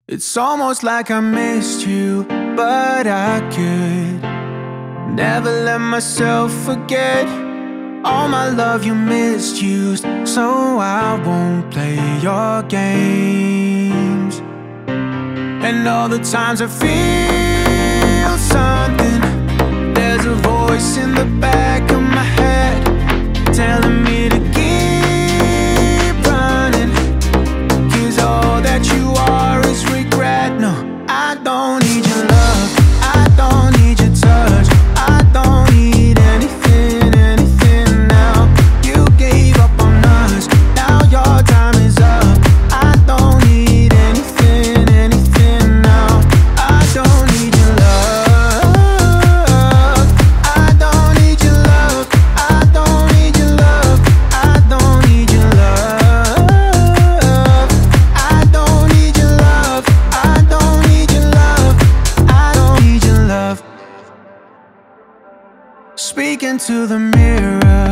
It's almost like I missed you, but I could never let myself forget all my love you misused. So I won't play your games. And all the times I feel something, there's a voice in the back of my head telling me to keep running, 'cause all that you are is regret. No, I don't need your love, I don't need your touch, I don't need anything, anything now. You gave up on us, now your time is up. I don't need anything, anything now. I don't need your love, I don't need your love, I don't need your love, I don't need your love, I don't need your love, I don't need your love, I don't need your love. Speaking to the mirror,